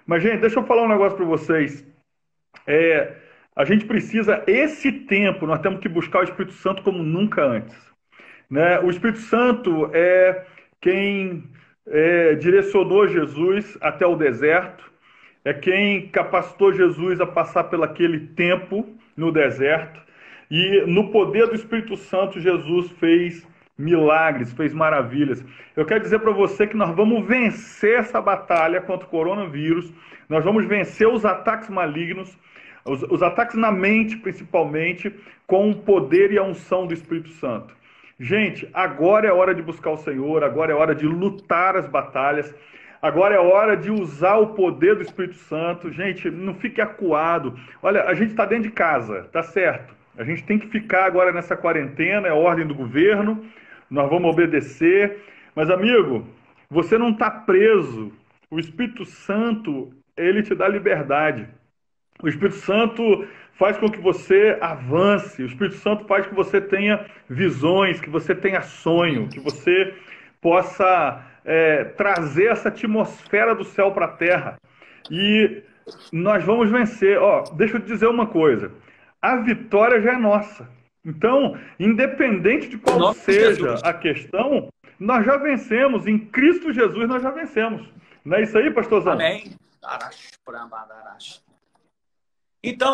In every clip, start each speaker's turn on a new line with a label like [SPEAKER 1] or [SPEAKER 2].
[SPEAKER 1] Mas, gente, deixa eu falar um negócio para vocês. É, a gente precisa, esse tempo, nós temos que buscar o Espírito Santo como nunca antes, né? O Espírito Santo é quem direcionou Jesus até o deserto, é quem capacitou Jesus a passar pelaquele tempo no deserto. E no poder do Espírito Santo, Jesus fez milagres, fez maravilhas. Eu quero dizer para você que nós vamos vencer essa batalha contra o coronavírus, nós vamos vencer os ataques malignos, os ataques na mente, principalmente, com o poder e a unção do Espírito Santo. Gente, agora é hora de buscar o Senhor, agora é hora de lutar as batalhas, agora é hora de usar o poder do Espírito Santo. Gente, não fique acuado. Olha, a gente está dentro de casa, tá certo? A gente tem que ficar agora nessa quarentena, é a ordem do governo, nós vamos obedecer. Mas, amigo, você não está preso. O Espírito Santo, ele te dá liberdade. O Espírito Santo faz com que você avance. O Espírito Santo faz com que você tenha visões, que você tenha sonho, que você possa trazer essa atmosfera do céu para a terra. E nós vamos vencer. Ó, deixa eu te dizer uma coisa. A vitória já é nossa. Então, independente de
[SPEAKER 2] Em
[SPEAKER 1] qual
[SPEAKER 2] nome de
[SPEAKER 1] seja
[SPEAKER 2] Jesus.
[SPEAKER 1] a questão, nós já vencemos. Em Cristo Jesus nós já vencemos. Não é isso aí, pastorzão?
[SPEAKER 2] Amém. Então,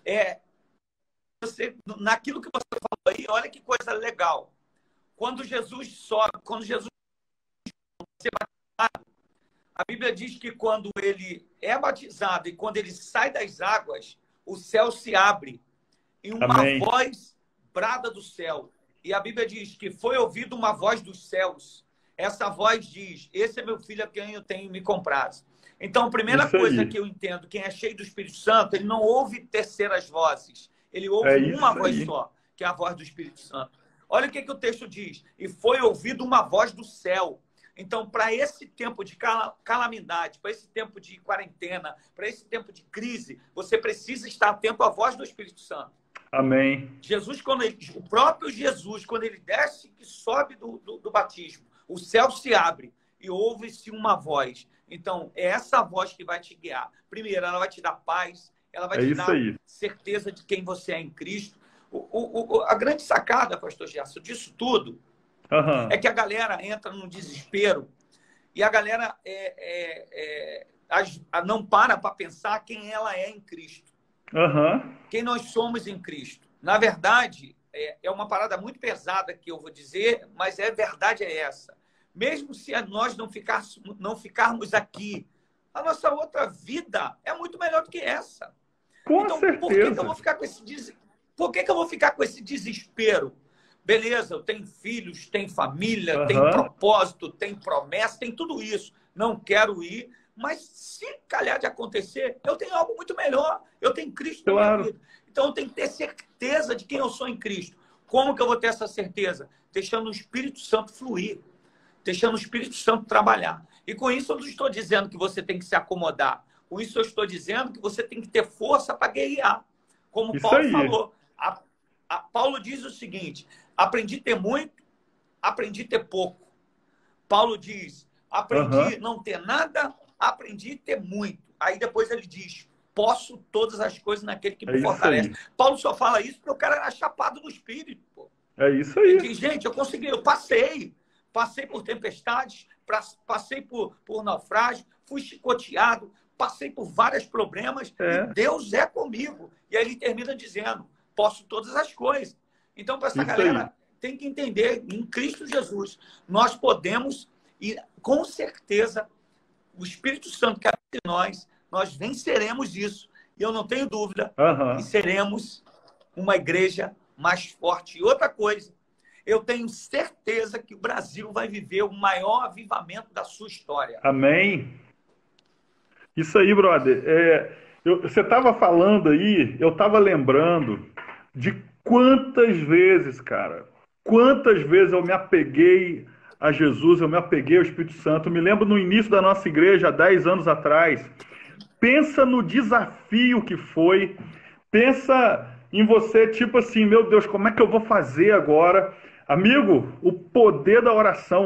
[SPEAKER 2] naquilo que você falou aí, olha que coisa legal. Quando Jesus sobe, quando Jesus é batizado, a Bíblia diz que quando ele é batizado e quando ele sai das águas, o céu se abre e uma
[SPEAKER 1] Amém.
[SPEAKER 2] voz brada do céu. E a Bíblia diz que foi ouvida uma voz dos céus. Essa voz diz: esse é meu filho a quem eu tenho me comprado. Então, a primeira
[SPEAKER 1] Isso
[SPEAKER 2] coisa
[SPEAKER 1] aí.
[SPEAKER 2] que eu entendo, quem é cheio do Espírito Santo, ele não ouve terceiras vozes. Ele
[SPEAKER 1] É
[SPEAKER 2] ouve
[SPEAKER 1] isso
[SPEAKER 2] uma voz
[SPEAKER 1] aí.
[SPEAKER 2] só, que é a voz do Espírito Santo. Olha o que o texto diz. E foi ouvido uma voz do céu. Então, para esse tempo de calamidade, para esse tempo de quarentena, para esse tempo de crise, você precisa estar atento à voz do Espírito Santo.
[SPEAKER 1] Amém.
[SPEAKER 2] Jesus, o próprio Jesus, quando ele desce, que sobe do batismo, o céu se abre e ouve-se uma voz. Então, é essa voz que vai te guiar. Primeiro, ela vai te dar paz, ela vai
[SPEAKER 1] É
[SPEAKER 2] te
[SPEAKER 1] isso
[SPEAKER 2] dar
[SPEAKER 1] aí.
[SPEAKER 2] certeza de quem você é em Cristo. A grande sacada, pastor Gerson, disso tudo, é
[SPEAKER 1] Aham.
[SPEAKER 2] que a galera entra num desespero e a galera não para pensar quem ela é em Cristo,
[SPEAKER 1] Aham.
[SPEAKER 2] quem nós somos em Cristo. Na verdade, é uma parada muito pesada que eu vou dizer, mas a verdade é essa. Mesmo se nós não ficarmos aqui, a nossa outra vida é muito melhor do que essa.
[SPEAKER 1] Com
[SPEAKER 2] Então, por que eu
[SPEAKER 1] certeza.
[SPEAKER 2] vou ficar com por que eu vou ficar com esse desespero? Beleza, eu tenho filhos, tenho família, tenho
[SPEAKER 1] Aham.
[SPEAKER 2] propósito, tenho promessa, tenho tudo isso. Não quero ir, mas se calhar de acontecer, eu tenho algo muito melhor. Eu tenho Cristo na minha
[SPEAKER 1] Claro.
[SPEAKER 2] vida. Então, eu tenho que ter certeza de quem eu sou em Cristo. Como que eu vou ter essa certeza? Deixando o Espírito Santo fluir, deixando o Espírito Santo trabalhar. E com isso eu não estou dizendo que você tem que se acomodar. Com isso eu estou dizendo que você tem que ter força para guerrear. Como
[SPEAKER 1] Isso
[SPEAKER 2] Paulo
[SPEAKER 1] aí.
[SPEAKER 2] falou. Paulo diz o seguinte: aprendi a ter muito, aprendi a ter pouco. Paulo diz: aprendi a
[SPEAKER 1] Aham.
[SPEAKER 2] não ter nada, aprendi a ter muito. Aí depois ele diz: posso todas as coisas naquele que
[SPEAKER 1] É
[SPEAKER 2] me
[SPEAKER 1] isso
[SPEAKER 2] fortalece.
[SPEAKER 1] aí.
[SPEAKER 2] Paulo só fala isso porque o cara era chapado no espírito. Pô.
[SPEAKER 1] É isso
[SPEAKER 2] Ele
[SPEAKER 1] aí.
[SPEAKER 2] diz: gente, eu consegui, eu passei. Passei por tempestades, passei por naufrágio, fui chicoteado, passei por vários problemas e
[SPEAKER 1] É.
[SPEAKER 2] Deus é comigo. E aí ele termina dizendo: posso todas as coisas. Então, para essa
[SPEAKER 1] Isso aí.
[SPEAKER 2] galera, tem que entender, em Cristo Jesus, nós podemos, e com certeza, o Espírito Santo que habita em nós venceremos isso. E eu não tenho dúvida, e
[SPEAKER 1] Aham.
[SPEAKER 2] seremos uma igreja mais forte. E outra coisa, eu tenho certeza que o Brasil vai viver o maior avivamento da sua história.
[SPEAKER 1] Amém. Isso aí, brother. Você estava falando aí, eu estava lembrando de quantas vezes, cara, quantas vezes eu me apeguei a Jesus, eu me apeguei ao Espírito Santo. Eu me lembro no início da nossa igreja, há 10 anos atrás. Pensa no desafio que foi. Pensa em você, tipo assim, meu Deus, como é que eu vou fazer agora? Amigo, o poder da oração.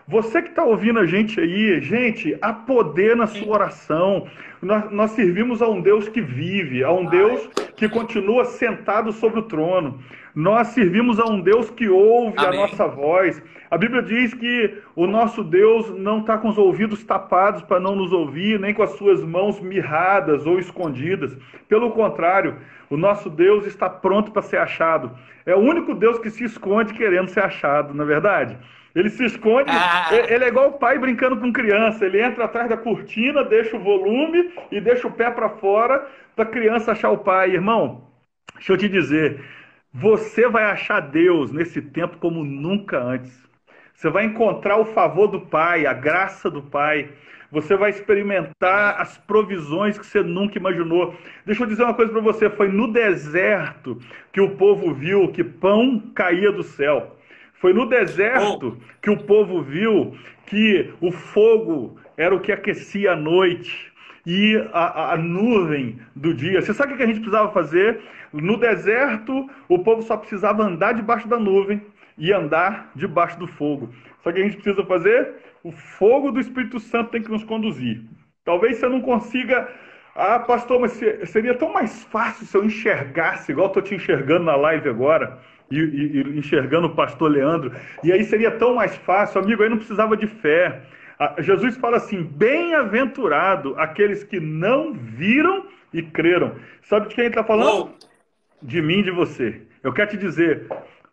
[SPEAKER 1] Você que está ouvindo a gente aí, gente, há poder na sua oração. Nós servimos a um Deus que vive, a um Deus que continua sentado sobre o trono. Nós servimos a um Deus que ouve a
[SPEAKER 2] Amém.
[SPEAKER 1] nossa voz. A Bíblia diz que o nosso Deus não está com os ouvidos tapados para não nos ouvir, nem com as suas mãos mirradas ou escondidas. Pelo contrário, o nosso Deus está pronto para ser achado. É o único Deus que se esconde querendo ser achado, não é verdade? Ele se esconde, ele é igual o pai brincando com criança. Ele entra atrás da cortina, deixa o volume e deixa o pé para fora para a criança achar o pai. Irmão, deixa eu te dizer, você vai achar Deus nesse tempo como nunca antes. Você vai encontrar o favor do Pai, a graça do Pai. Você vai experimentar as provisões que você nunca imaginou. Deixa eu dizer uma coisa para você. Foi no deserto que o povo viu que pão caía do céu. Foi no deserto que o povo viu que o fogo era o que aquecia a noite e a nuvem do dia. Você sabe o que a gente precisava fazer? No deserto, o povo só precisava andar debaixo da nuvem e andar debaixo do fogo. Só que a gente precisa fazer? O fogo do Espírito Santo tem que nos conduzir. Talvez você não consiga... Ah, pastor, mas seria tão mais fácil se eu enxergasse, igual estou te enxergando na live agora, e enxergando o pastor Leandro, e aí seria tão mais fácil, amigo, aí não precisava de fé. Jesus fala assim, bem-aventurado aqueles que não viram e creram. Sabe de quem ele está falando? De mim e de você. Eu quero te dizer,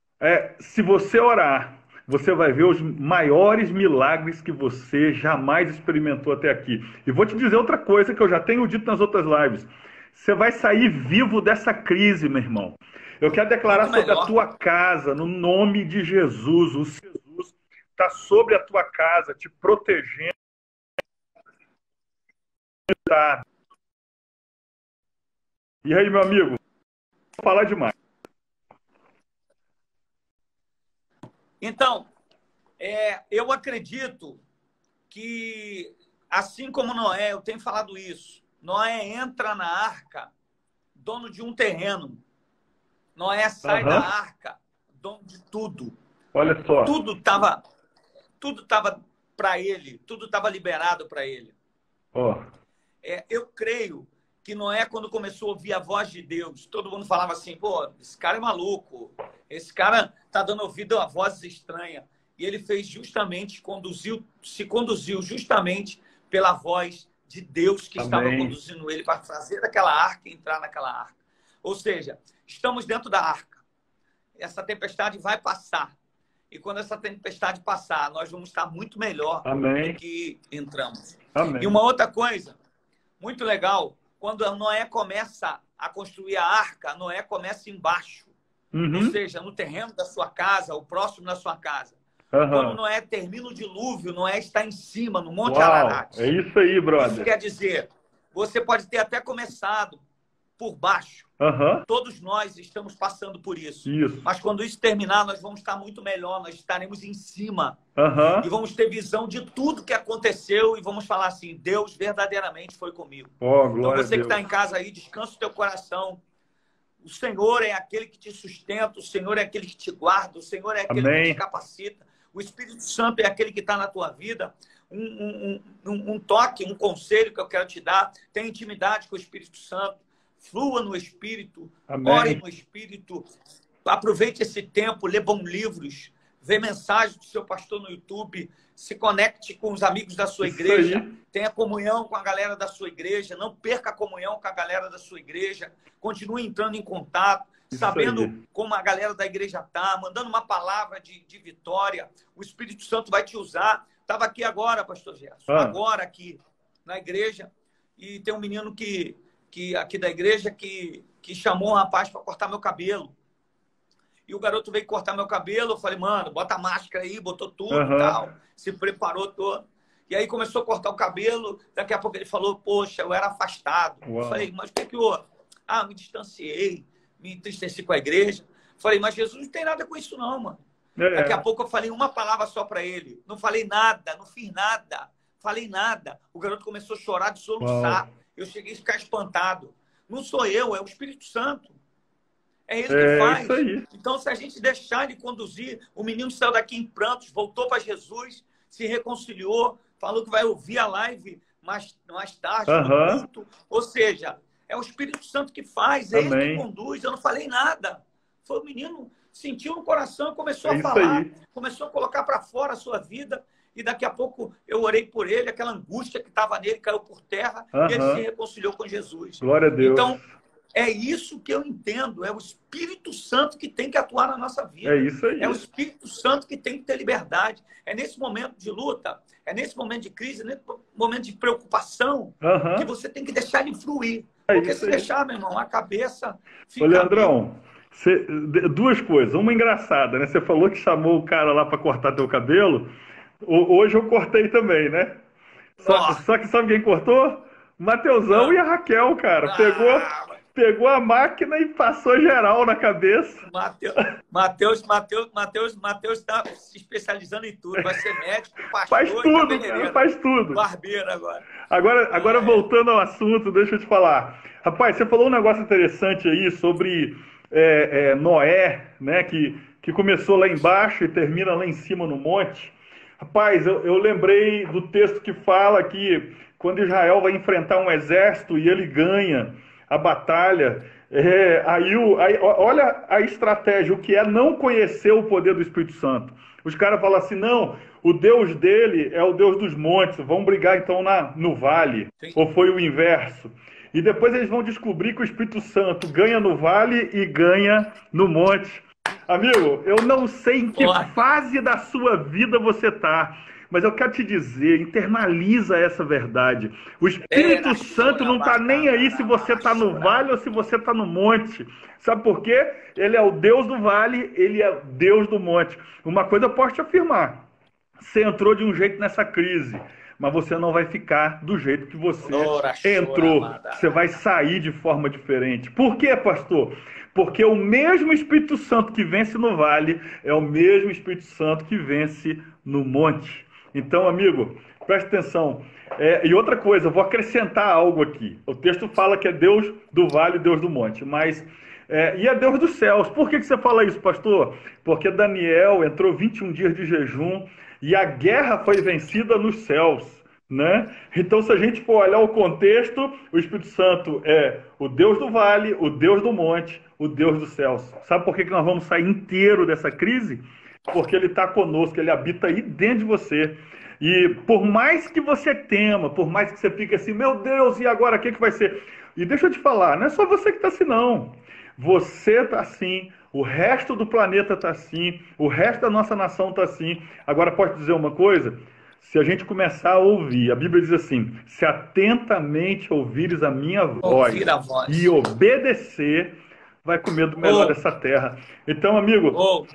[SPEAKER 1] se você orar, você vai ver os maiores milagres que você jamais experimentou até aqui. E vou te dizer outra coisa que eu já tenho dito nas outras lives. Você vai sair vivo dessa crise, meu irmão. Eu quero declarar sobre a tua casa, no nome de Jesus. O Jesus está sobre a tua casa, te protegendo. E aí, meu amigo? Vou falar demais.
[SPEAKER 2] Então, eu acredito que, assim como Noé, eu tenho falado isso, Noé entra na arca, dono de um terreno. Noé sai da arca, dono de tudo.
[SPEAKER 1] Olha só.
[SPEAKER 2] Tudo estava para ele, tudo estava liberado para ele. Eu creio que Noé, quando começou a ouvir a voz de Deus, todo mundo falava assim, pô, esse cara é maluco, esse cara está dando ouvido a vozes estranhas. E ele fez justamente, se conduziu justamente pela voz de Deus que estava conduzindo ele para fazer daquela arca e entrar naquela arca. Ou seja, estamos dentro da arca. Essa tempestade vai passar. E quando essa tempestade passar, nós vamos estar muito melhor do que entramos. E uma outra coisa, muito legal, quando Noé começa a construir a arca, Noé começa embaixo. Ou seja, no terreno da sua casa, o próximo da sua casa. Quando Noé termina o dilúvio, Noé está em cima, no Monte Ararat.
[SPEAKER 1] É isso aí, brother.
[SPEAKER 2] Isso quer dizer, você pode ter até começado por baixo. Todos nós estamos passando por isso. Mas quando isso terminar, nós vamos estar muito melhor, nós estaremos em cima. E vamos ter visão de tudo que aconteceu e vamos falar assim, Deus verdadeiramente foi comigo. Então você que está em casa aí, descansa o teu coração. O Senhor é aquele que te sustenta, o Senhor é aquele que te guarda, o Senhor é aquele que te capacita. O Espírito Santo é aquele que está na tua vida. Um toque, um conselho que eu quero te dar, tenha intimidade com o Espírito Santo. Flua no Espírito, ore no Espírito, aproveite esse tempo, lê bons livros, vê mensagens do seu pastor no YouTube, se conecte com os amigos da sua igreja, tenha comunhão com a galera da sua igreja, não perca a comunhão com a galera da sua igreja, continue entrando em contato, sabendo como a galera da igreja está, mandando uma palavra de vitória, o Espírito Santo vai te usar. Estava aqui agora, pastor Gerson, agora aqui na igreja, e tem um menino que aqui da igreja que chamou um rapaz para cortar meu cabelo. E o garoto veio cortar meu cabelo, eu falei, mano, bota a máscara aí, botou tudo e tal, se preparou todo. E aí começou a cortar o cabelo, daqui a pouco ele falou, poxa, eu era afastado. Eu falei, mas o que que houve? Me distanciei, me entristeci com a igreja. Falei, mas Jesus não tem nada com isso não, mano. Daqui a pouco eu falei uma palavra só para ele. Não falei nada, não fiz nada. Falei nada. O garoto começou a chorar, de soluçar. Eu cheguei a ficar espantado. Não sou eu, é o Espírito Santo. É ele que faz. Isso aí. Então, se a gente deixar ele conduzir, o menino saiu daqui em prantos, voltou para Jesus, se reconciliou, falou que vai ouvir a live mais tarde, no
[SPEAKER 1] Aham.
[SPEAKER 2] culto. Ou seja, é o Espírito Santo que faz, é ele que
[SPEAKER 1] Amém.
[SPEAKER 2] conduz. Eu não falei nada. Foi o menino, sentiu no coração, começou
[SPEAKER 1] É
[SPEAKER 2] a
[SPEAKER 1] isso
[SPEAKER 2] falar,
[SPEAKER 1] aí.
[SPEAKER 2] começou a colocar para fora a sua vida. E daqui a pouco eu orei por ele, aquela angústia que estava nele caiu por terra e ele se
[SPEAKER 1] Aham.
[SPEAKER 2] reconciliou com Jesus.
[SPEAKER 1] Glória a Deus.
[SPEAKER 2] Então, é isso que eu entendo. É o Espírito Santo que tem que atuar na nossa
[SPEAKER 1] É
[SPEAKER 2] vida.
[SPEAKER 1] isso aí.
[SPEAKER 2] É o Espírito Santo que tem que ter liberdade. É nesse momento de luta, é nesse momento de crise, é nesse momento de preocupação que
[SPEAKER 1] Aham.
[SPEAKER 2] você tem que deixar ele fluir.
[SPEAKER 1] É
[SPEAKER 2] Porque
[SPEAKER 1] isso
[SPEAKER 2] se
[SPEAKER 1] aí.
[SPEAKER 2] deixar, meu irmão, a cabeça
[SPEAKER 1] Ô,
[SPEAKER 2] fica mil.
[SPEAKER 1] Leandrão, duas coisas. Uma engraçada, né? Você falou que chamou o cara lá para cortar teu cabelo. Hoje eu cortei também, né?
[SPEAKER 2] Ó,
[SPEAKER 1] Só que sabe quem cortou? O Mateusão e a Raquel, cara.
[SPEAKER 2] ah,
[SPEAKER 1] Pegou a máquina e passou geral na cabeça.
[SPEAKER 2] Mateus está se especializando em tudo. Vai ser médico,
[SPEAKER 1] Faz
[SPEAKER 2] pastor e
[SPEAKER 1] tudo, cara,
[SPEAKER 2] cabeleireiro.
[SPEAKER 1] faz tudo.
[SPEAKER 2] Barbeiro agora.
[SPEAKER 1] Agora voltando ao assunto, deixa eu te falar. Rapaz, você falou um negócio interessante aí sobre Noé, né? Que começou lá embaixo e termina lá em cima no monte. Rapaz, eu lembrei do texto que fala que quando Israel vai enfrentar um exército e ele ganha a batalha, olha a estratégia, o que é não conhecer o poder do Espírito Santo. Os caras falam assim, não, o Deus dele é o Deus dos montes, vão brigar então no vale,
[SPEAKER 2] Sim.
[SPEAKER 1] ou foi o inverso. E depois eles vão descobrir que o Espírito Santo ganha no vale e ganha no monte. Amigo, eu não sei em que fase da sua vida você está, mas eu quero te dizer, internaliza essa verdade. O Espírito Santo não está nem aí se você está no vale ou se você está no monte. Sabe por quê? Ele é o Deus do vale, ele é o Deus do monte. Uma coisa eu posso te afirmar. Você entrou de um jeito nessa crise, mas você não vai ficar do jeito que você entrou. Você vai sair de forma diferente. Por quê, pastor? Porque o mesmo Espírito Santo que vence no vale é o mesmo Espírito Santo que vence no monte. Então, amigo, preste atenção. E outra coisa, eu vou acrescentar algo aqui. O texto fala que é Deus do vale e Deus do monte, mas... e é Deus dos céus. Por que você fala isso, pastor? Porque Daniel entrou 21 dias de jejum e a guerra foi vencida nos céus, né? Então, se a gente for olhar o contexto, o Espírito Santo é o Deus do vale, o Deus do monte, o Deus dos céus. Sabe por que nós vamos sair inteiro dessa crise? Porque ele está conosco, ele habita aí dentro de você. E por mais que você tema, por mais que você fique assim, meu Deus, e agora o que vai ser? E deixa eu te falar, não é só você que está assim, não. Você está assim, o resto do planeta está assim, o resto da nossa nação está assim. Agora, posso dizer uma coisa? Se a gente começar a ouvir, a Bíblia diz assim, se atentamente ouvires a minha voz e obedecer, vai comer do melhor dessa terra. Então, amigo,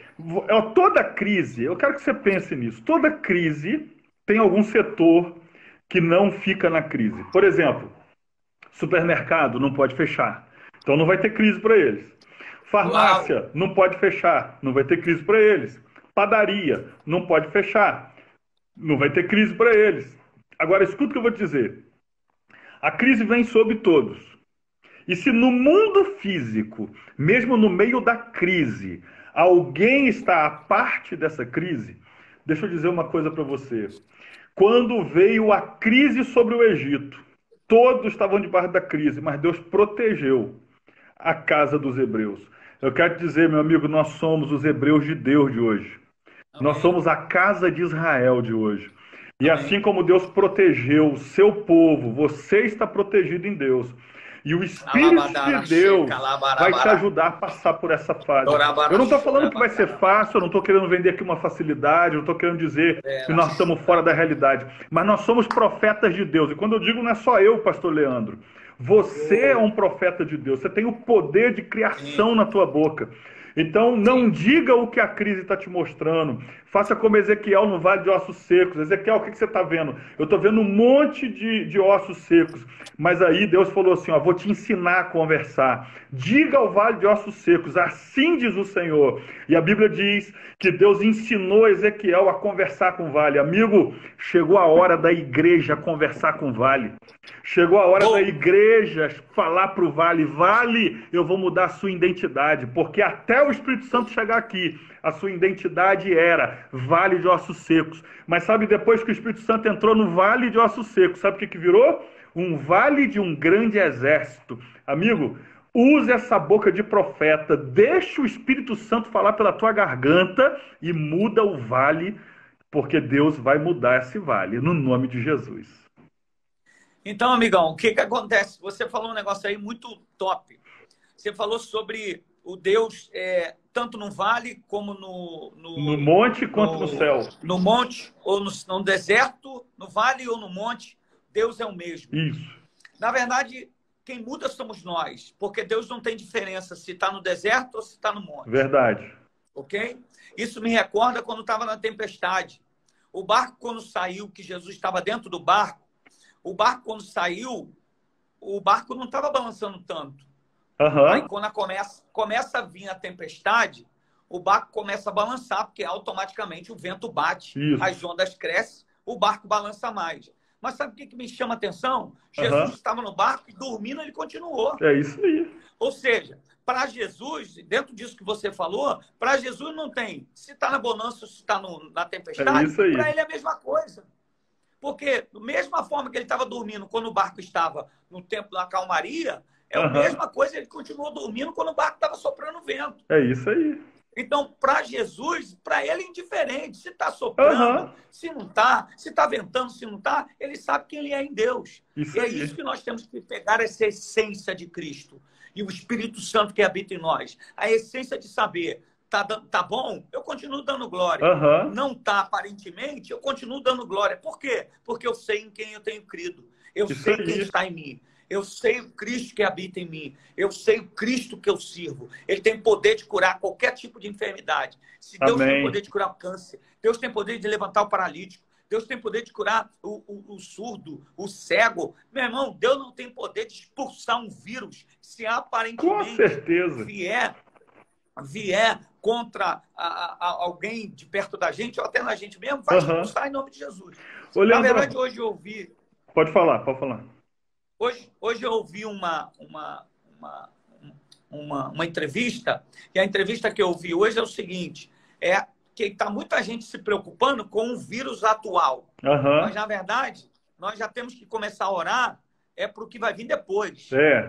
[SPEAKER 1] toda crise, eu quero que você pense nisso, toda crise tem algum setor que não fica na crise. Por exemplo, supermercado não pode fechar, então não vai ter crise para eles. Farmácia não pode fechar, não vai ter crise para eles. Padaria não pode fechar, não vai ter crise para eles. Agora, escuta o que eu vou te dizer. A crise vem sobre todos. E se no mundo físico, mesmo no meio da crise, alguém está à parte dessa crise, deixa eu dizer uma coisa para você. Quando veio a crise sobre o Egito, todos estavam debaixo da crise, mas Deus protegeu a casa dos hebreus. Eu quero te dizer, meu amigo, nós somos os hebreus de Deus de hoje. Amém. Nós somos a casa de Israel de hoje. E amém. Assim como Deus protegeu o seu povo, você está protegido em Deus. E o Espírito de Deus vai te ajudar a passar por essa fase. Eu não estou falando que vai ser fácil, eu não estou querendo vender aqui uma facilidade, eu não estou querendo dizer que nós estamos fora da realidade. Mas nós somos profetas de Deus. E quando eu digo, não é só eu, pastor Leandro. Você é um profeta de Deus. Você tem o poder de criação na tua boca. Então, não diga o que a crise está te mostrando. Faça como Ezequiel no Vale de Ossos Secos. Ezequiel, o que você está vendo? Eu estou vendo um monte de ossos secos. Mas aí Deus falou assim, ó, vou te ensinar a conversar. Diga ao Vale de Ossos Secos, assim diz o Senhor. E a Bíblia diz que Deus ensinou Ezequiel a conversar com o vale. Amigo, chegou a hora da igreja conversar com o vale. Chegou a hora da igreja falar para o vale, vale, eu vou mudar a sua identidade, porque até o Espírito Santo chegar aqui, a sua identidade era vale de ossos secos. Mas sabe, depois que o Espírito Santo entrou no vale de ossos secos, sabe o que virou? Um vale de um grande exército. Amigo, use essa boca de profeta, deixa o Espírito Santo falar pela tua garganta e muda o vale, porque Deus vai mudar esse vale, no nome de Jesus.
[SPEAKER 2] Então, amigão, o que acontece? Você falou um negócio aí muito top. Você falou sobre o Deus, tanto no vale como
[SPEAKER 1] no monte quanto no céu.
[SPEAKER 2] No monte, ou no deserto, no vale ou no monte, Deus é o mesmo.
[SPEAKER 1] Isso.
[SPEAKER 2] Na verdade, quem muda somos nós, porque Deus não tem diferença se está no deserto ou se está no monte.
[SPEAKER 1] Verdade.
[SPEAKER 2] Ok? Isso me recorda quando estava na tempestade. O barco, quando saiu, que Jesus estava dentro do barco, o barco, quando saiu, o barco não estava balançando tanto.
[SPEAKER 1] Uhum.
[SPEAKER 2] Aí, quando começa a vir a tempestade, o barco começa a balançar, porque automaticamente o vento bate,
[SPEAKER 1] Isso.
[SPEAKER 2] as ondas crescem, o barco balança mais. Mas sabe o que me chama a atenção? Jesus estava no barco e dormindo ele continuou.
[SPEAKER 1] É isso aí.
[SPEAKER 2] Ou seja, para Jesus, dentro disso que você falou, para Jesus não tem. Se está na bonança ou se está na tempestade, para ele é a mesma coisa. Porque, da mesma forma que ele estava dormindo quando o barco estava no tempo da calmaria, é a mesma coisa, ele continuou dormindo quando o barco estava soprando vento.
[SPEAKER 1] É isso aí.
[SPEAKER 2] Então, para Jesus, para ele é indiferente. Se está soprando, se não está, se está ventando, se não está, ele sabe quem ele é em Deus.
[SPEAKER 1] Isso
[SPEAKER 2] e é isso que nós temos que pegar, essa essência de Cristo e o Espírito Santo que habita em nós. A essência de saber, tá bom? Eu continuo dando glória. Não tá, aparentemente, eu continuo dando glória. Por quê? Porque eu sei em quem eu tenho crido. Eu sei quem está em mim. Eu sei o Cristo que habita em mim. Eu sei o Cristo que eu sirvo. Ele tem poder de curar qualquer tipo de enfermidade. Se Deus tem poder de curar o câncer, Deus tem poder de levantar o paralítico, Deus tem poder de curar o surdo, o cego. Meu irmão, Deus não tem poder de expulsar um vírus se aparentemente vier contra alguém de perto da gente, ou até na gente mesmo, vai expulsar em nome de Jesus. Na verdade, hoje eu ouvi...
[SPEAKER 1] Pode falar, pode falar.
[SPEAKER 2] Hoje eu ouvi uma entrevista, e a entrevista que eu ouvi hoje é o seguinte, que está muita gente se preocupando com o vírus atual. Mas, na verdade, nós já temos que começar a orar para o que vai vir depois.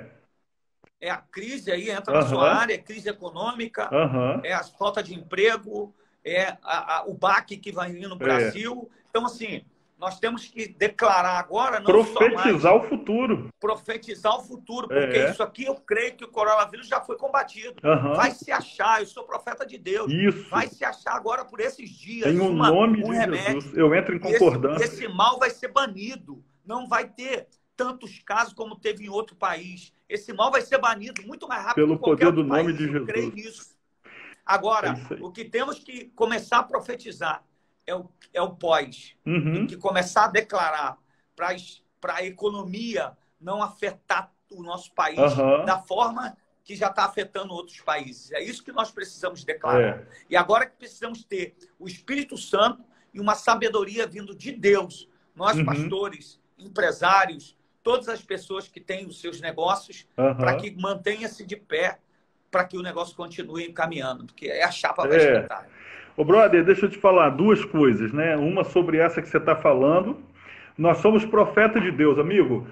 [SPEAKER 2] É a crise aí, entra na sua área, é crise econômica, é a falta de emprego, o baque que vai vir no Brasil. Então, assim, nós temos que declarar agora...
[SPEAKER 1] Profetizar o futuro.
[SPEAKER 2] Profetizar o futuro, porque isso aqui eu creio que o coronavírus já foi combatido. Vai se achar, eu sou profeta de Deus.
[SPEAKER 1] Isso.
[SPEAKER 2] Vai se achar agora por esses dias.
[SPEAKER 1] Em nome de Jesus, eu entro em concordância.
[SPEAKER 2] Esse mal vai ser banido. Não vai ter tantos casos como teve em outro país. Esse mal vai ser banido muito mais rápido.
[SPEAKER 1] Pelo poder do nome de Jesus. Eu creio nisso.
[SPEAKER 2] Agora, o que temos que começar a profetizar é o pós. Tem que começar a declarar para a economia não afetar o nosso país da forma que já está afetando outros países. É isso que nós precisamos declarar. E agora que precisamos ter o Espírito Santo e uma sabedoria vindo de Deus. Nós, pastores, empresários, todas as pessoas que têm os seus negócios, para que mantenha-se de pé, para que o negócio continue caminhando, porque a chapa vai esquentar.
[SPEAKER 1] Ô, brother, deixa eu te falar duas coisas, né? Uma sobre essa que você está falando. Nós somos profeta de Deus, amigo.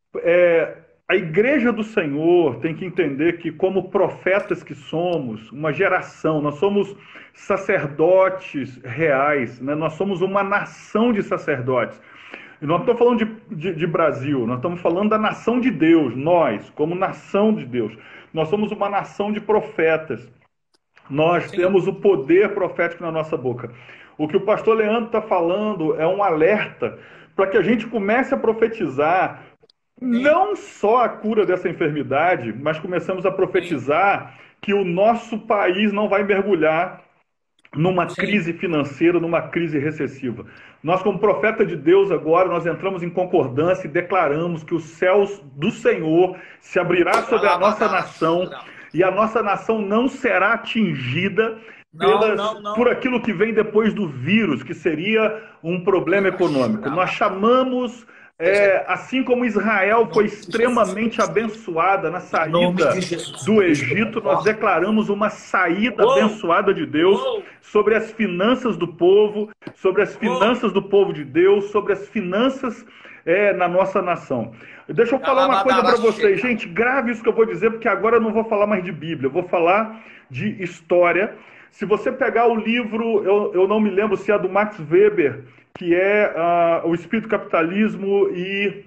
[SPEAKER 1] A igreja do Senhor tem que entender que, como profetas que somos, uma geração, nós somos sacerdotes reais, né? Nós somos uma nação de sacerdotes. E não estamos falando de Brasil, nós estamos falando da nação de Deus, nós, como nação de Deus. Nós somos uma nação de profetas. Nós temos o poder profético na nossa boca. O que o pastor Leandro está falando é um alerta para que a gente comece a profetizar não só a cura dessa enfermidade, mas começamos a profetizar que o nosso país não vai mergulhar numa crise financeira, numa crise recessiva. Nós, como profeta de Deus agora, nós entramos em concordância e declaramos que os céus do Senhor se abrirá sobre a nossa nação e a nossa nação não será atingida por aquilo que vem depois do vírus, que seria um problema econômico. Nós chamamos assim como Israel foi extremamente abençoada na saída do Egito, nós declaramos uma saída abençoada de Deus sobre as finanças do povo, sobre as finanças do povo de Deus, sobre as finanças na nossa nação. Deixa eu falar uma coisa para vocês, gente, grave isso que eu vou dizer, porque agora eu não vou falar mais de Bíblia, eu vou falar de história. Se você pegar o livro, eu não me lembro se é do Max Weber, que é o Espírito do Capitalismo e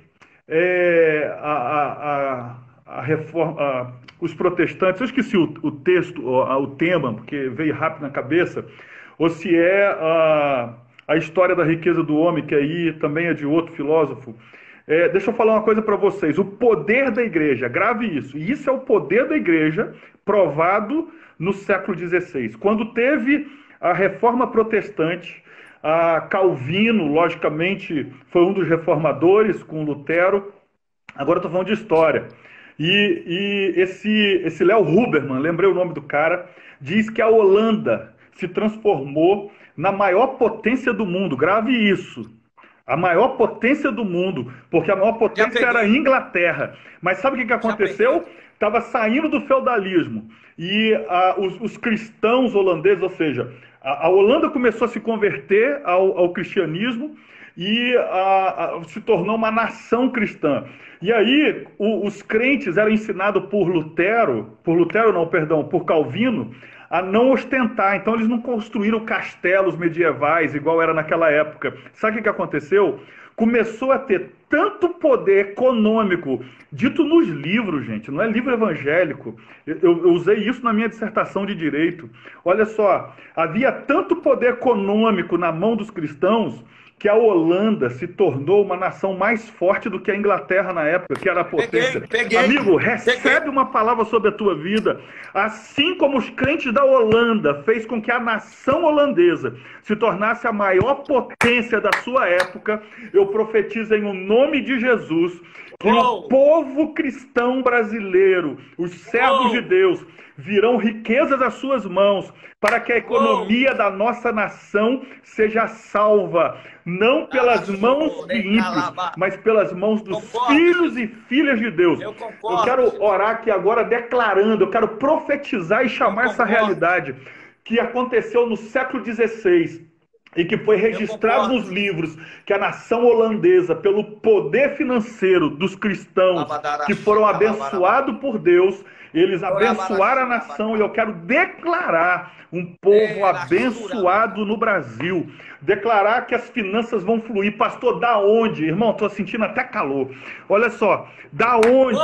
[SPEAKER 1] a reforma, os protestantes, eu esqueci o texto, o tema, porque veio rápido na cabeça, ou se é a história da riqueza do homem, que aí também é de outro filósofo. Deixa eu falar uma coisa para vocês, o poder da igreja, grave isso, e isso é o poder da igreja provado no século XVI, quando teve a reforma protestante. Calvino, logicamente, foi um dos reformadores com Lutero. Agora eu estou falando de história. E esse Léo Huberman, lembrei o nome do cara, diz que a Holanda se transformou na maior potência do mundo. Grave isso. A maior potência do mundo, porque a maior potência era a Inglaterra. Mas sabe o que aconteceu? Estava saindo do feudalismo. E os cristãos holandeses, ou seja, a Holanda começou a se converter ao cristianismo e se tornou uma nação cristã. E aí os crentes eram ensinados por Calvino, a não ostentar. Então eles não construíram castelos medievais igual era naquela época. Sabe o que aconteceu? Começou a ter tanto poder econômico, dito nos livros, gente, não é livro evangélico. Eu usei isso na minha dissertação de direito. Olha só, havia tanto poder econômico na mão dos cristãos que a Holanda se tornou uma nação mais forte do que a Inglaterra na época, que era a potência. Amigo, recebe uma palavra sobre a tua vida. Assim como os crentes da Holanda fez com que a nação holandesa se tornasse a maior potência da sua época, eu profetizo em o nome de Jesus que o povo cristão brasileiro, os servos de Deus, virão riquezas às suas mãos, para que a economia da nossa nação seja salva, não pelas mãos de ímpios, mas pelas mãos dos filhos e filhas de Deus. Eu quero orar aqui agora declarando, eu quero profetizar e chamar essa realidade que aconteceu no século XVI, e que foi registrado nos livros, que a nação holandesa, pelo poder financeiro dos cristãos que foram abençoados por Deus, eles abençoaram a nação, e eu quero declarar um povo abençoado no Brasil. Declarar que as finanças vão fluir. Pastor, da onde? Irmão, estou sentindo até calor. Olha só, da onde?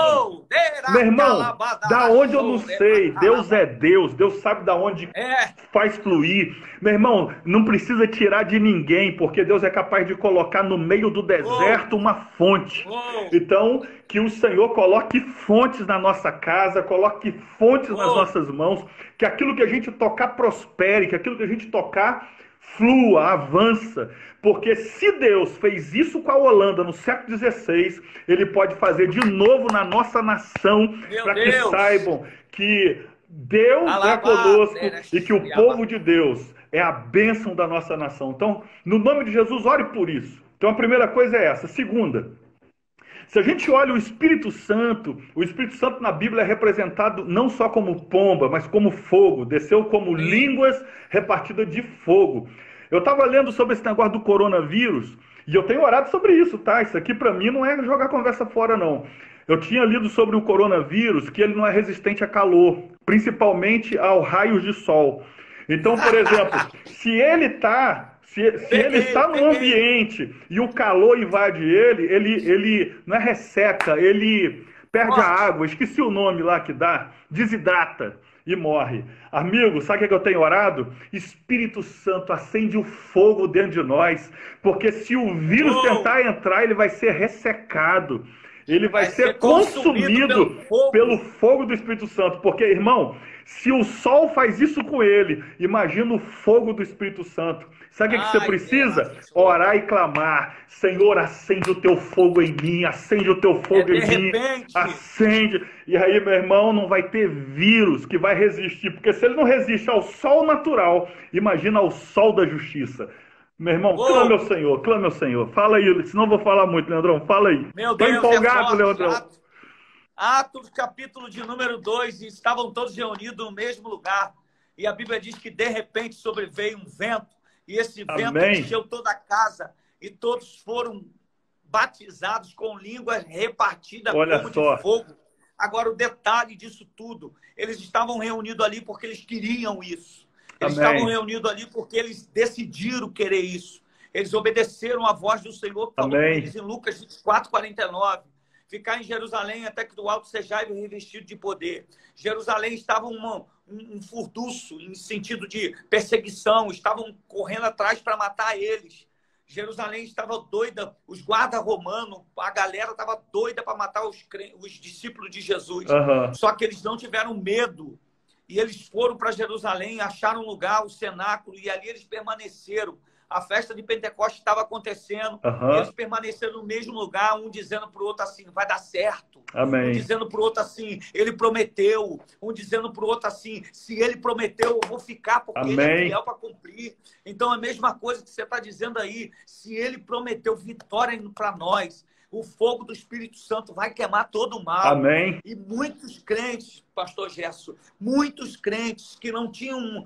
[SPEAKER 1] Meu irmão, da onde eu não sei. Deus é Deus. Deus sabe da onde faz fluir. Meu irmão, não precisa tirar de ninguém, porque Deus é capaz de colocar no meio do deserto uma fonte. Então, que o Senhor coloque fontes na nossa casa, coloque fontes nas nossas mãos, que aquilo que a gente tocar prospere, que aquilo que a gente tocar flua, avança, porque se Deus fez isso com a Holanda no século XVI, Ele pode fazer de novo na nossa nação, para que saibam que Deus é conosco e que o povo de Deus é a bênção da nossa nação. Então, no nome de Jesus, ore por isso. Então, a primeira coisa é essa. Segunda, se a gente olha o Espírito Santo na Bíblia é representado não só como pomba, mas como fogo. Desceu como línguas repartidas de fogo. Eu estava lendo sobre esse negócio do coronavírus e eu tenho orado sobre isso, tá? Isso aqui para mim não é jogar conversa fora, não. Eu tinha lido sobre o coronavírus que ele não é resistente a calor, principalmente ao raios de sol. Então, por exemplo, se ele está no ambiente e o calor invade ele não é resseca, ele perde a água, esqueci o nome lá que dá, desidrata e morre. Amigo, sabe o que eu tenho orado? Espírito Santo, acende o fogo dentro de nós, porque se o vírus tentar entrar, ele vai ser ressecado. Ele vai ser consumido pelo fogo do Espírito Santo. Porque, irmão, se o sol faz isso com ele, imagina o fogo do Espírito Santo. Sabe o que você precisa? Orar e clamar. Senhor, acende o teu fogo em mim, acende o teu fogo em mim, acende. E aí, meu irmão, não vai ter vírus que vai resistir. Porque se ele não resiste ao sol natural, imagina ao sol da justiça. Meu irmão, clame
[SPEAKER 2] Oh,
[SPEAKER 1] ao Senhor, clame ao Senhor. Fala aí, senão eu vou falar muito, Leandrão. Fala aí.
[SPEAKER 2] meu
[SPEAKER 1] Tô
[SPEAKER 2] Deus, é
[SPEAKER 1] empolgado,
[SPEAKER 2] forte.
[SPEAKER 1] Leandrão.
[SPEAKER 2] Atos, capítulo de número 2, e estavam todos reunidos no mesmo lugar. E a Bíblia diz que, de repente, sobreveio um vento, e esse vento
[SPEAKER 1] Amém.
[SPEAKER 2] encheu toda a casa, e todos foram batizados com línguas repartidas
[SPEAKER 1] Olha
[SPEAKER 2] como de
[SPEAKER 1] só.
[SPEAKER 2] fogo. Agora, o detalhe disso tudo, eles estavam reunidos ali porque eles queriam isso. Eles estavam
[SPEAKER 1] Amém.
[SPEAKER 2] reunidos ali porque eles decidiram querer isso. Eles obedeceram à voz do Senhor, que falou com
[SPEAKER 1] Amém.
[SPEAKER 2] eles em Lucas 24, 49. Ficar em Jerusalém até que do alto sejais revestido de poder. Jerusalém estava um furdunço, em sentido de perseguição, estavam correndo atrás para matar eles. Jerusalém estava doida, os guardas romanos, a galera estava doida para matar os discípulos de Jesus.
[SPEAKER 1] Aham.
[SPEAKER 2] Só que eles não tiveram medo. E eles foram para Jerusalém, acharam um lugar, o cenáculo, e ali eles permaneceram. A festa de Pentecostes estava acontecendo, e eles
[SPEAKER 1] Aham.
[SPEAKER 2] permaneceram no mesmo lugar, um dizendo para o outro assim, vai dar certo. Um
[SPEAKER 1] Amém.
[SPEAKER 2] dizendo para o outro assim, ele prometeu. Um dizendo para o outro assim, se ele prometeu, eu vou ficar, porque ele é
[SPEAKER 1] Amém.
[SPEAKER 2] fiel para cumprir. Então, a mesma coisa que você está dizendo aí, se ele prometeu vitória para nós, o fogo do Espírito Santo vai queimar todo o mal.
[SPEAKER 1] Amém.
[SPEAKER 2] E muitos crentes, pastor Gerson, muitos crentes que não tinham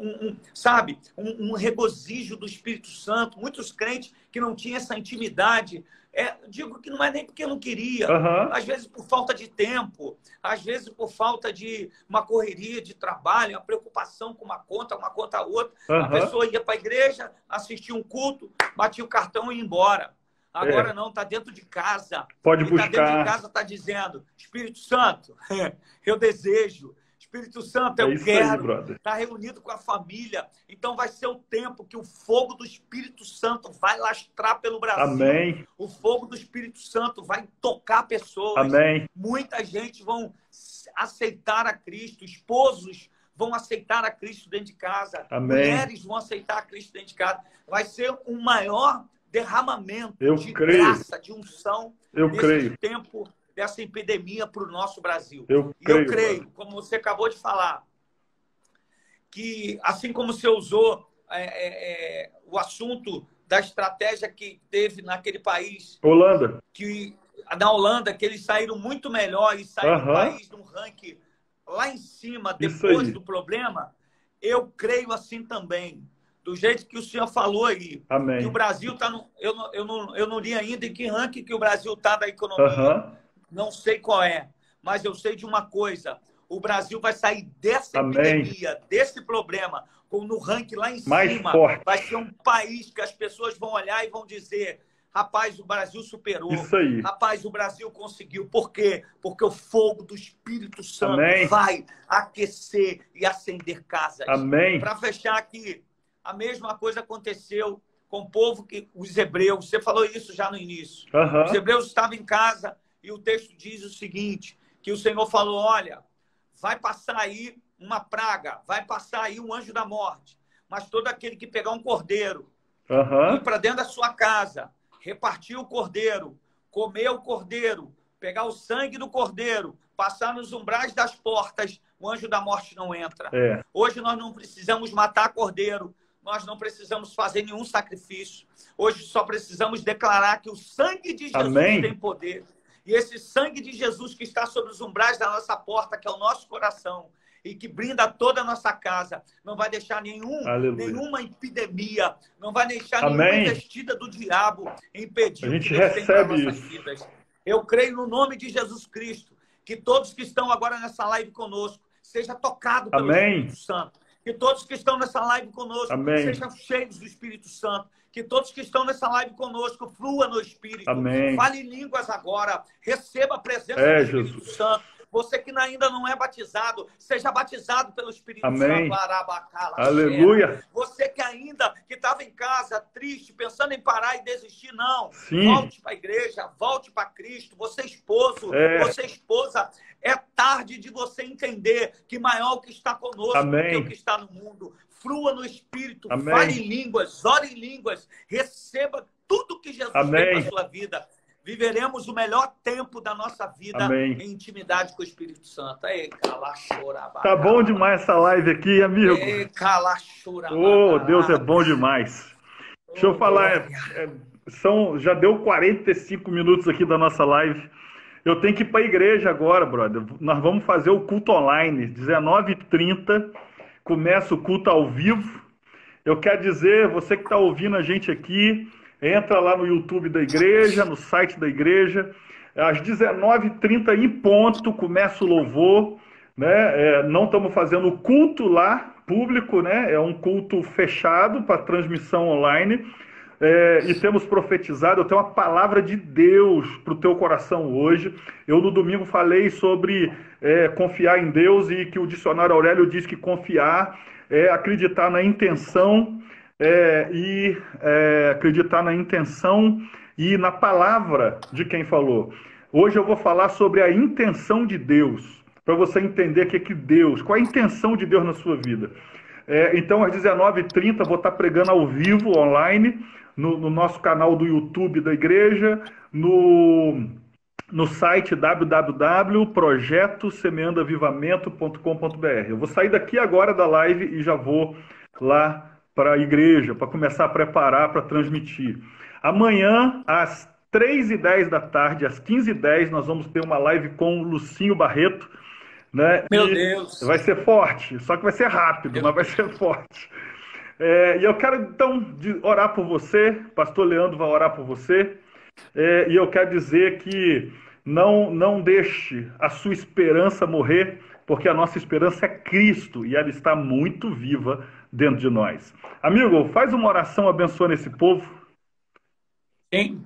[SPEAKER 2] sabe, um regozijo do Espírito Santo, muitos crentes que não tinham essa intimidade. Digo que não é nem porque não queria,
[SPEAKER 1] Aham.
[SPEAKER 2] às vezes por falta de tempo, às vezes por falta de uma correria de trabalho, uma preocupação com uma conta outra. A
[SPEAKER 1] Aham.
[SPEAKER 2] pessoa ia para a igreja, assistia um culto, batia o cartão e ia embora. Agora não, está dentro de casa.
[SPEAKER 1] Pode
[SPEAKER 2] E está dentro de
[SPEAKER 1] buscar.
[SPEAKER 2] casa, está dizendo, Espírito Santo, eu desejo. Espírito Santo,
[SPEAKER 1] É
[SPEAKER 2] eu
[SPEAKER 1] isso aí,
[SPEAKER 2] quero.
[SPEAKER 1] brother.
[SPEAKER 2] Está reunido com a família. Então vai ser o tempo que o fogo do Espírito Santo vai lastrar pelo Brasil.
[SPEAKER 1] Amém.
[SPEAKER 2] O fogo do Espírito Santo vai tocar pessoas.
[SPEAKER 1] Amém.
[SPEAKER 2] Muita gente vão aceitar a Cristo. Esposos vão aceitar a Cristo dentro de casa.
[SPEAKER 1] Amém.
[SPEAKER 2] Mulheres vão aceitar a Cristo dentro de casa. Vai ser um maior derramamento
[SPEAKER 1] Eu
[SPEAKER 2] de
[SPEAKER 1] creio.
[SPEAKER 2] graça, de unção
[SPEAKER 1] Eu
[SPEAKER 2] nesse
[SPEAKER 1] creio.
[SPEAKER 2] tempo dessa epidemia para o nosso Brasil.
[SPEAKER 1] Eu
[SPEAKER 2] E eu
[SPEAKER 1] creio,
[SPEAKER 2] creio, como você acabou de falar, que assim como você usou o assunto da estratégia que teve naquele país,
[SPEAKER 1] Holanda.
[SPEAKER 2] na Holanda, que eles saíram muito melhor e saíram do
[SPEAKER 1] Aham.
[SPEAKER 2] país num ranking lá em cima,
[SPEAKER 1] Isso
[SPEAKER 2] depois
[SPEAKER 1] aí.
[SPEAKER 2] do problema, eu creio assim também. Do jeito que o senhor falou aí, que
[SPEAKER 1] Amém.
[SPEAKER 2] o Brasil está no. Eu não li ainda em que ranking que o Brasil está da economia.
[SPEAKER 1] Aham.
[SPEAKER 2] Não sei qual é, mas eu sei de uma coisa: o Brasil vai sair dessa
[SPEAKER 1] Amém.
[SPEAKER 2] epidemia, desse problema, no ranking lá em
[SPEAKER 1] Mais
[SPEAKER 2] cima.
[SPEAKER 1] forte.
[SPEAKER 2] Vai ser um país que as pessoas vão olhar e vão dizer: rapaz, o Brasil superou.
[SPEAKER 1] Isso aí.
[SPEAKER 2] Rapaz, o Brasil conseguiu. Por quê? Porque o fogo do Espírito Santo
[SPEAKER 1] Amém.
[SPEAKER 2] vai aquecer e acender casas.
[SPEAKER 1] Amém.
[SPEAKER 2] Para fechar aqui, a mesma coisa aconteceu com o povo, os hebreus. Você falou isso já no início. Os
[SPEAKER 1] Aham.
[SPEAKER 2] hebreus estavam em casa e o texto diz o seguinte, que o Senhor falou, olha, vai passar aí uma praga, vai passar aí um anjo da morte, mas todo aquele que pegar um cordeiro, ir
[SPEAKER 1] Aham.
[SPEAKER 2] para dentro da sua casa, repartir o cordeiro, comer o cordeiro, pegar o sangue do cordeiro, passar nos umbrais das portas, o anjo da morte não entra.
[SPEAKER 1] É.
[SPEAKER 2] Hoje nós não precisamos matar cordeiro, nós não precisamos fazer nenhum sacrifício. Hoje só precisamos declarar que o sangue de Jesus
[SPEAKER 1] Amém.
[SPEAKER 2] tem poder. E esse sangue de Jesus que está sobre os umbrais da nossa porta, que é o nosso coração, e que brinda toda a nossa casa, não vai deixar
[SPEAKER 1] Aleluia.
[SPEAKER 2] nenhuma epidemia, não vai deixar
[SPEAKER 1] Amém.
[SPEAKER 2] nenhuma investida do diabo impedir
[SPEAKER 1] A
[SPEAKER 2] o
[SPEAKER 1] gente
[SPEAKER 2] que Deus tem para
[SPEAKER 1] recebe
[SPEAKER 2] nossas
[SPEAKER 1] isso.
[SPEAKER 2] vidas. Eu creio no nome de Jesus Cristo, que todos que estão agora nessa live conosco, seja tocado pelo
[SPEAKER 1] Amém.
[SPEAKER 2] Espírito Santo. Que todos que estão nessa live conosco
[SPEAKER 1] Amém.
[SPEAKER 2] sejam cheios do Espírito Santo. Que todos que estão nessa live conosco flua no Espírito.
[SPEAKER 1] Amém.
[SPEAKER 2] Fale em línguas agora. Receba a presença
[SPEAKER 1] É,
[SPEAKER 2] do Espírito
[SPEAKER 1] Jesus.
[SPEAKER 2] Santo. Você que ainda não é batizado, seja batizado pelo Espírito
[SPEAKER 1] Amém.
[SPEAKER 2] Santo. Arabacala,
[SPEAKER 1] Aleluia.
[SPEAKER 2] você que estava em casa, triste, pensando em parar e desistir, não.
[SPEAKER 1] Sim.
[SPEAKER 2] Volte para a igreja, volte para Cristo. Você esposo,
[SPEAKER 1] É.
[SPEAKER 2] você esposa, é tarde de você entender que maior o que está conosco
[SPEAKER 1] Amém.
[SPEAKER 2] do que o que está no mundo. Flua no Espírito,
[SPEAKER 1] Amém.
[SPEAKER 2] fale em línguas, ore em línguas, receba tudo que Jesus
[SPEAKER 1] Amém.
[SPEAKER 2] tem para a sua vida. Viveremos o melhor tempo da nossa vida
[SPEAKER 1] Amém.
[SPEAKER 2] em intimidade com o Espírito Santo. Ei,
[SPEAKER 1] Tá bom demais essa live aqui, amigo.
[SPEAKER 2] Ei, calachura.
[SPEAKER 1] Oh, Deus é bom demais. Deixa eu
[SPEAKER 2] Oh,
[SPEAKER 1] falar,
[SPEAKER 2] glória.
[SPEAKER 1] já deu 45 minutos aqui da nossa live. Eu tenho que ir para a igreja agora, brother. Nós vamos fazer o culto online, 19h30. Começa o culto ao vivo. Eu quero dizer, você que está ouvindo a gente aqui, entra lá no YouTube da igreja, no site da igreja. Às 19h30 em ponto começa o louvor, né? Não estamos fazendo o culto lá, público, né? É um culto fechado para transmissão online. E temos profetizado, eu tenho uma palavra de Deus para o teu coração hoje. Eu no domingo falei sobre confiar em Deus e que o dicionário Aurélio diz que confiar é acreditar na intenção acreditar na intenção e na palavra de quem falou. Hoje eu vou falar sobre a intenção de Deus, para você entender qual é a intenção de Deus na sua vida. Então, às 19h30, vou estar pregando ao vivo, online, no nosso canal do YouTube da igreja, no site www.projetosemeandavivamento.com.br. Eu vou sair daqui agora da live e já vou lá para a igreja, para começar a preparar para transmitir. Amanhã, às 3h10 da tarde, às 15h10, nós vamos ter uma live com o Lucinho Barreto, né?
[SPEAKER 2] Meu
[SPEAKER 1] E
[SPEAKER 2] Deus.
[SPEAKER 1] vai ser forte, só que vai ser rápido, mas vai ser forte. E eu quero, então, orar por você, pastor Leandro vai orar por você, e eu quero dizer que não deixe a sua esperança morrer, porque a nossa esperança é Cristo, e ela está muito viva dentro de nós. Amigo, faz uma oração abençoando esse povo.
[SPEAKER 2] Sim.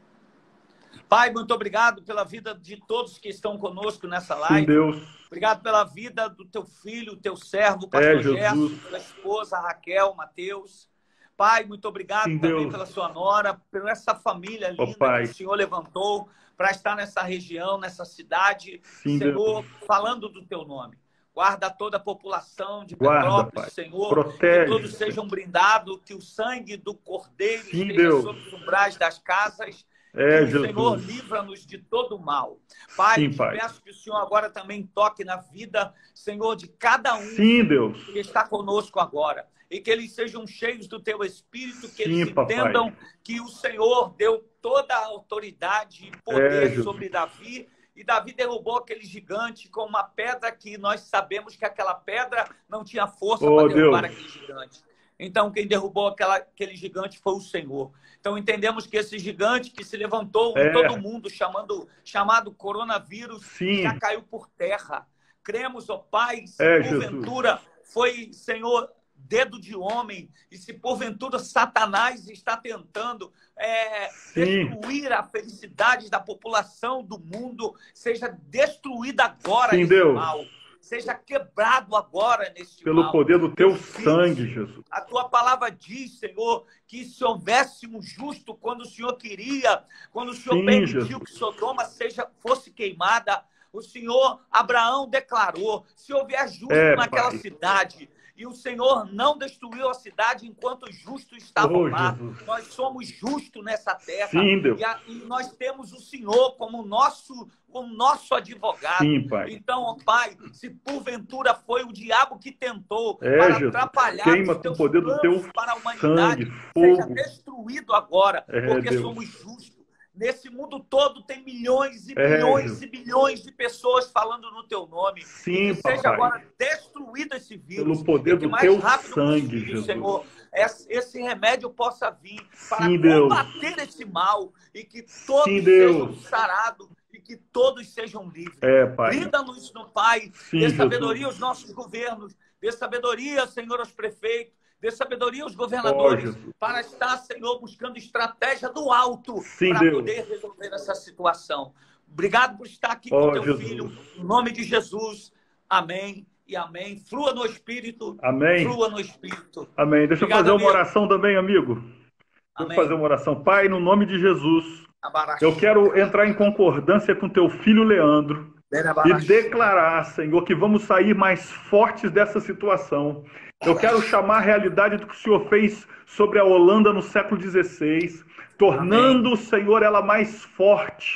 [SPEAKER 2] Pai, muito obrigado pela vida de todos que estão conosco nessa live.
[SPEAKER 1] Sim, Deus.
[SPEAKER 2] Obrigado pela vida do teu filho, teu servo, pastor Gerson,
[SPEAKER 1] Jesus.
[SPEAKER 2] pela esposa Raquel, Mateus. Pai, muito obrigado
[SPEAKER 1] Sim,
[SPEAKER 2] também
[SPEAKER 1] Deus.
[SPEAKER 2] pela sua nora, por essa família linda
[SPEAKER 1] Pai.
[SPEAKER 2] que o Senhor levantou para estar nessa região, nessa cidade,
[SPEAKER 1] Sim,
[SPEAKER 2] Senhor,
[SPEAKER 1] Deus.
[SPEAKER 2] falando do teu nome. Guarda toda a população de
[SPEAKER 1] Guarda,
[SPEAKER 2] Petrópolis,
[SPEAKER 1] Pai.
[SPEAKER 2] Senhor,
[SPEAKER 1] Protege,
[SPEAKER 2] que todos sejam brindados, que o sangue do Cordeiro
[SPEAKER 1] Sim,
[SPEAKER 2] esteja
[SPEAKER 1] Deus.
[SPEAKER 2] sobre os umbrais das casas, que o
[SPEAKER 1] Jesus.
[SPEAKER 2] Senhor livra-nos de todo mal. Pai,
[SPEAKER 1] Sim,
[SPEAKER 2] te
[SPEAKER 1] Pai.
[SPEAKER 2] peço que o Senhor agora também toque na vida, Senhor, de cada um
[SPEAKER 1] Sim, Deus.
[SPEAKER 2] que está conosco agora. E que eles sejam cheios do teu Espírito, que
[SPEAKER 1] Sim,
[SPEAKER 2] eles entendam
[SPEAKER 1] papai.
[SPEAKER 2] que o Senhor deu toda a autoridade e poder
[SPEAKER 1] Jesus.
[SPEAKER 2] sobre Davi. E Davi derrubou aquele gigante com uma pedra que nós sabemos que aquela pedra não tinha força para derrubar
[SPEAKER 1] Deus.
[SPEAKER 2] aquele gigante. Então, quem derrubou aquele gigante foi o Senhor. Então, entendemos que esse gigante que se levantou em todo mundo, chamado coronavírus,
[SPEAKER 1] Sim.
[SPEAKER 2] já caiu por terra. Cremos, ó Pai, se porventura foi, Senhor, dedo de homem, e se porventura Satanás está tentando destruir a felicidade da população do mundo, seja destruída agora
[SPEAKER 1] Sim,
[SPEAKER 2] esse
[SPEAKER 1] Deus.
[SPEAKER 2] mal. Seja quebrado agora neste
[SPEAKER 1] Pelo
[SPEAKER 2] mal.
[SPEAKER 1] poder do teu
[SPEAKER 2] Meus filhos,
[SPEAKER 1] sangue, Jesus.
[SPEAKER 2] a tua palavra diz, Senhor, que se houvesse um justo, quando o Senhor queria, quando o Senhor
[SPEAKER 1] Sim,
[SPEAKER 2] permitiu
[SPEAKER 1] Jesus.
[SPEAKER 2] que Sodoma fosse queimada, o Senhor, Abraão declarou, se houver justo naquela
[SPEAKER 1] Pai.
[SPEAKER 2] cidade, e o Senhor não destruiu a cidade enquanto os justos estavam lá.
[SPEAKER 1] Jesus.
[SPEAKER 2] Nós somos justos nessa terra.
[SPEAKER 1] Sim, Deus.
[SPEAKER 2] E nós temos o Senhor como nosso advogado.
[SPEAKER 1] Sim, Pai.
[SPEAKER 2] Então, ó Pai, se porventura foi o diabo que tentou para
[SPEAKER 1] Jesus.
[SPEAKER 2] atrapalhar
[SPEAKER 1] Queima
[SPEAKER 2] os teus
[SPEAKER 1] com o poder do teu
[SPEAKER 2] planos para a humanidade,
[SPEAKER 1] sangue,
[SPEAKER 2] seja
[SPEAKER 1] fogo.
[SPEAKER 2] destruído agora, porque
[SPEAKER 1] Deus.
[SPEAKER 2] somos justos. Nesse mundo todo tem milhões e
[SPEAKER 1] Jesus.
[SPEAKER 2] milhões e bilhões de pessoas falando no teu nome.
[SPEAKER 1] Sim,
[SPEAKER 2] e que seja
[SPEAKER 1] papai.
[SPEAKER 2] agora destruído esse vírus.
[SPEAKER 1] Pelo poder
[SPEAKER 2] e que
[SPEAKER 1] do
[SPEAKER 2] mais
[SPEAKER 1] teu
[SPEAKER 2] rápido
[SPEAKER 1] sangue,
[SPEAKER 2] possível,
[SPEAKER 1] Jesus.
[SPEAKER 2] Senhor, esse remédio possa vir para
[SPEAKER 1] Sim, Deus.
[SPEAKER 2] combater esse mal e que todos
[SPEAKER 1] Sim,
[SPEAKER 2] sejam
[SPEAKER 1] Deus.
[SPEAKER 2] sarados e que todos sejam livres.
[SPEAKER 1] Pai.
[SPEAKER 2] Brinda-nos no Pai,
[SPEAKER 1] Sim,
[SPEAKER 2] dê
[SPEAKER 1] Jesus.
[SPEAKER 2] sabedoria aos nossos governos, dê sabedoria, Senhor, aos prefeitos, dê sabedoria aos governadores,
[SPEAKER 1] Jesus.
[SPEAKER 2] para estar, Senhor, buscando estratégia do alto
[SPEAKER 1] Sim,
[SPEAKER 2] para
[SPEAKER 1] Deus.
[SPEAKER 2] poder resolver essa situação. Obrigado por estar aqui com teu
[SPEAKER 1] Jesus.
[SPEAKER 2] filho. Em nome de Jesus. Amém e amém. Flua no Espírito.
[SPEAKER 1] Amém.
[SPEAKER 2] Flua no Espírito.
[SPEAKER 1] Amém. Deixa
[SPEAKER 2] Obrigado,
[SPEAKER 1] eu fazer uma
[SPEAKER 2] amigo.
[SPEAKER 1] oração também, amigo. Deixa eu
[SPEAKER 2] Amém.
[SPEAKER 1] fazer uma oração. Pai, no nome de Jesus,
[SPEAKER 2] Abaraxi.
[SPEAKER 1] eu quero entrar em concordância com teu filho Leandro e
[SPEAKER 2] Abaraxi.
[SPEAKER 1] declarar, Senhor, que vamos sair mais fortes dessa situação. Eu quero chamar a realidade do que o Senhor fez sobre a Holanda no século XVI, tornando, Senhor, ela mais forte,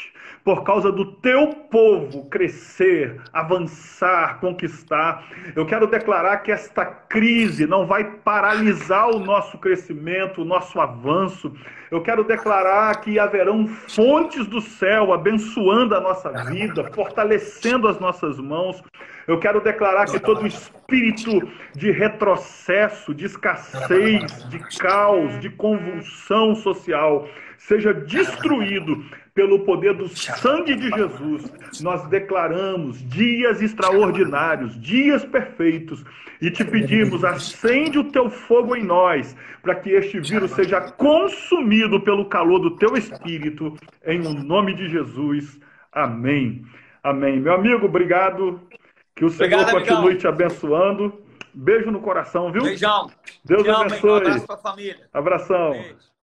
[SPEAKER 1] por causa do teu povo crescer, avançar, conquistar. Eu quero declarar que esta crise não vai paralisar o nosso crescimento, o nosso avanço. Eu quero declarar que haverão fontes do céu abençoando a nossa vida, fortalecendo as nossas mãos. Eu quero declarar que todo espírito de retrocesso, de escassez, de caos, de convulsão social seja destruído pelo poder do sangue de Jesus. Nós declaramos dias extraordinários, dias perfeitos, e te pedimos, acende o teu fogo em nós, para que este vírus seja consumido pelo calor do teu Espírito, em o nome de Jesus. Amém. Amém. Meu amigo, obrigado. Que o Senhor continue te abençoando. Beijo no coração, viu?
[SPEAKER 2] Beijão.
[SPEAKER 1] Deus abençoe.
[SPEAKER 2] Um abraço para a família.
[SPEAKER 1] Abração.
[SPEAKER 2] Beijo.